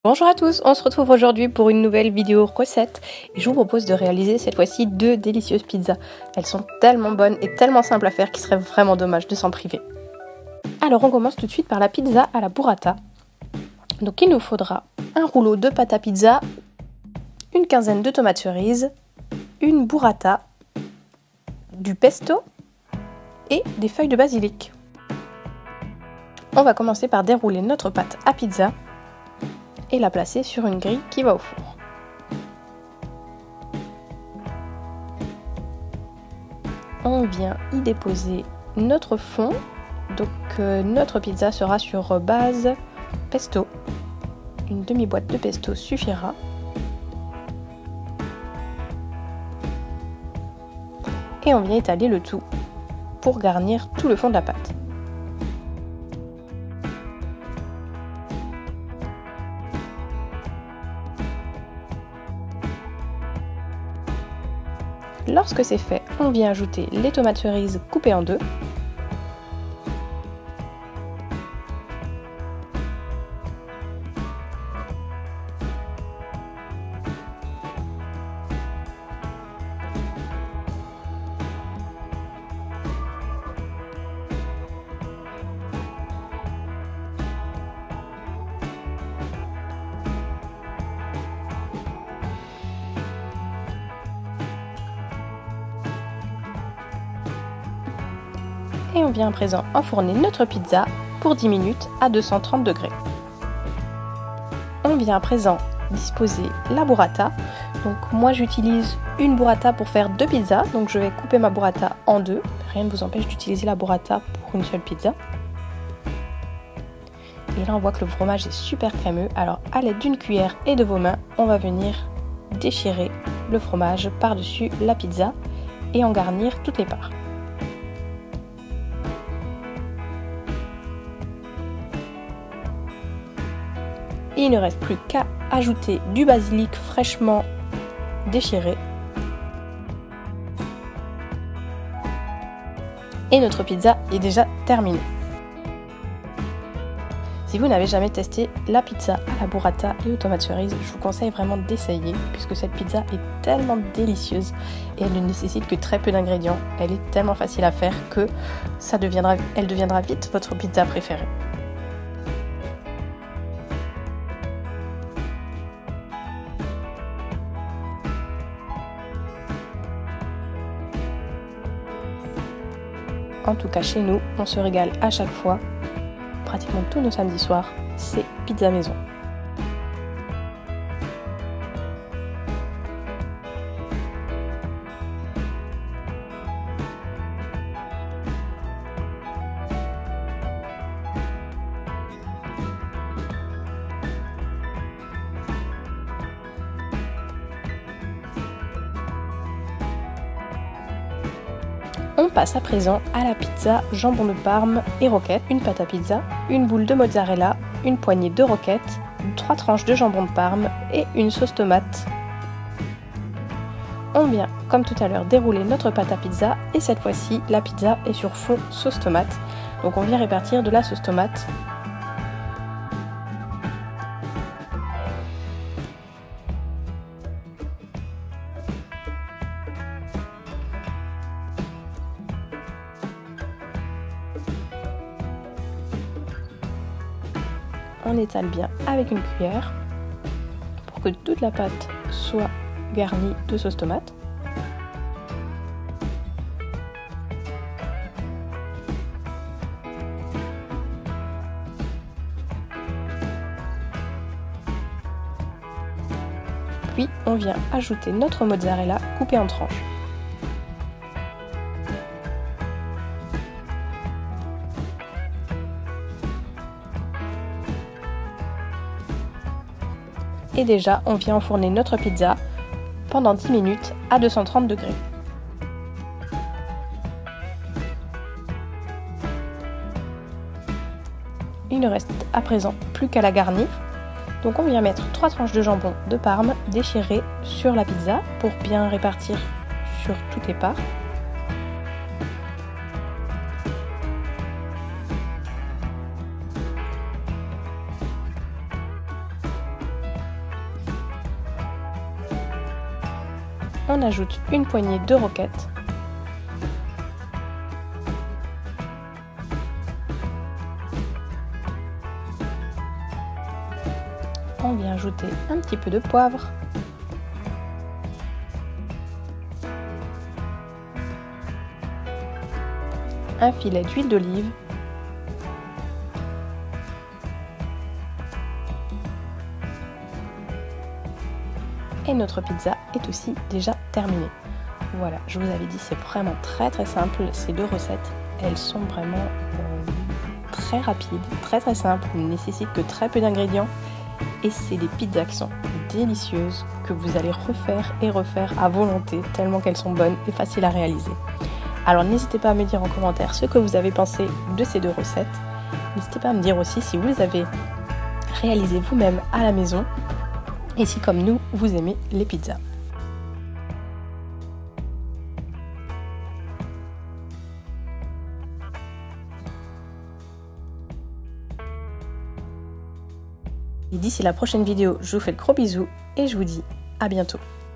Bonjour à tous, on se retrouve aujourd'hui pour une nouvelle vidéo recette et je vous propose de réaliser cette fois-ci 2 délicieuses pizzas. Elles sont tellement bonnes et tellement simples à faire qu'il serait vraiment dommage de s'en priver. Alors on commence tout de suite par la pizza à la burrata. Donc il nous faudra un rouleau de pâte à pizza, une quinzaine de tomates cerises, une burrata, du pesto et des feuilles de basilic. On va commencer par dérouler notre pâte à pizza et la placer sur une grille qui va au four. On vient y déposer notre fond, donc notre pizza sera sur base pesto. Une demi-boîte de pesto suffira. Et on vient étaler le tout pour garnir tout le fond de la pâte. Lorsque c'est fait, on vient ajouter les tomates cerises coupées en deux. Et on vient à présent enfourner notre pizza pour 10 minutes à 230 degrés. On vient à présent disposer la burrata. Donc moi j'utilise une burrata pour faire 2 pizzas, donc je vais couper ma burrata en deux. Rien ne vous empêche d'utiliser la burrata pour une seule pizza. Et là on voit que le fromage est super crémeux, alors à l'aide d'une cuillère et de vos mains, on va venir déchirer le fromage par-dessus la pizza et en garnir toutes les parts. Et il ne reste plus qu'à ajouter du basilic fraîchement déchiré. Et notre pizza est déjà terminée. Si vous n'avez jamais testé la pizza à la burrata et aux tomates cerises, je vous conseille vraiment d'essayer puisque cette pizza est tellement délicieuse et elle ne nécessite que très peu d'ingrédients. Elle est tellement facile à faire que elle deviendra vite votre pizza préférée. En tout cas chez nous, on se régale à chaque fois. Pratiquement tous nos samedis soirs, c'est pizza maison. On passe à présent à la pizza jambon de Parme et roquette, une pâte à pizza, une boule de mozzarella, une poignée de roquette, 3 tranches de jambon de Parme et une sauce tomate. On vient, comme tout à l'heure, dérouler notre pâte à pizza et cette fois-ci, la pizza est sur fond sauce tomate. Donc on vient répartir de la sauce tomate . On étale bien avec une cuillère pour que toute la pâte soit garnie de sauce tomate. Puis on vient ajouter notre mozzarella coupée en tranches. Et déjà, on vient enfourner notre pizza pendant 10 minutes à 230 degrés. Il ne reste à présent plus qu'à la garnir. Donc on vient mettre 3 tranches de jambon de Parme déchirées sur la pizza pour bien répartir sur toutes les parts. on ajoute une poignée de roquettes. On vient ajouter un petit peu de poivre. Un filet d'huile d'olive. Et notre pizza est aussi déjà terminée. Voilà, je vous avais dit, c'est vraiment très simple ces deux recettes. Elles sont vraiment très rapides, très simples, ne nécessitent que très peu d'ingrédients. Et c'est des pizzas qui sont délicieuses, que vous allez refaire et refaire à volonté, tellement qu'elles sont bonnes et faciles à réaliser. Alors n'hésitez pas à me dire en commentaire ce que vous avez pensé de ces deux recettes. N'hésitez pas à me dire aussi si vous les avez réalisées vous-même à la maison et si comme nous, vous aimez les pizzas. Et d'ici la prochaine vidéo, je vous fais de gros bisous et je vous dis à bientôt.